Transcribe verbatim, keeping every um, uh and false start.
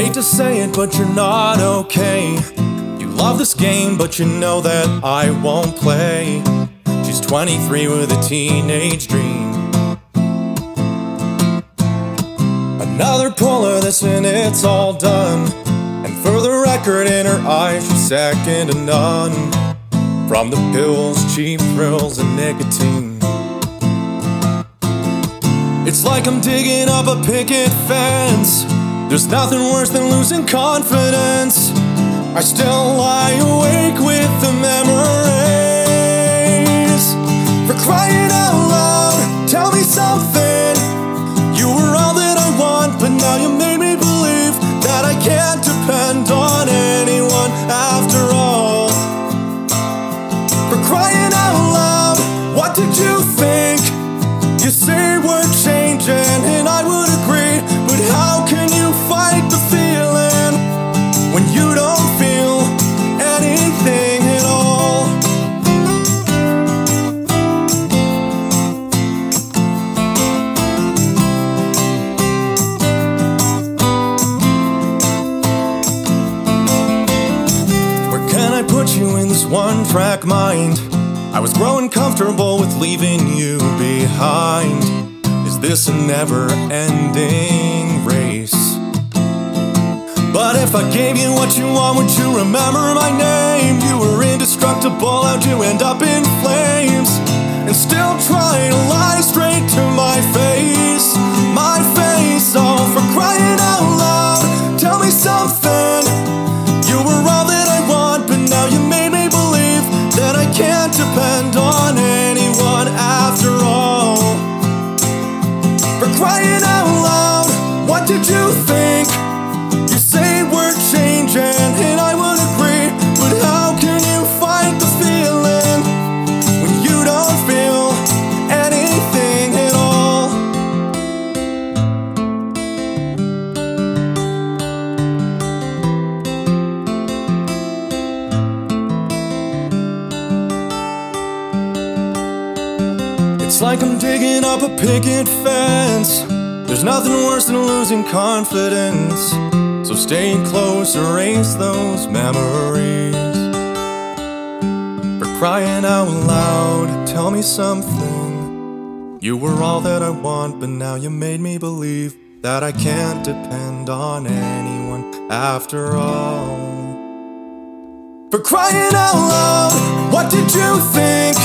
hate to say it, but you're not okay. You love this game, but you know that I won't play. She's twenty-three with a teenage dream. Another pull of this and it's all done. And for the record, in her eyes, she's second to none. From the pills, cheap thrills, and nicotine. It's like I'm digging up a picket fence. There's nothing worse than losing confidence. I still lie awake with the memories. For crying out loud, tell me something. You were all that I want, but now you made me believe that I can't depend on anyone after all. For crying out loud, what did you think? You say we're changing, and I would agree, but how can you fight the feeling when you don't feel anything at all? Where can I put you in this one-track mind? I was growing comfortable with leaving you behind. Is this a never-ending race? But if I gave you what you want, would you remember my name? You were indestructible, how'd you end up in flames? And still try to lie straight to my face. My face, oh, for crying out loud, tell me something. You were all that I want, but now you made me believe that I can't depend on anyone after all. For crying out loud, what did you think? You say we're changing, and I would agree, but how can you fight the feeling when you don't feel anything at all? It's like I'm digging up a picket fence. There's nothing worse than losing confidence. So stay close, erase those memories. For crying out loud, tell me something. You were all that I want, but now you made me believe that I can't depend on anyone after all. For crying out loud, what did you think?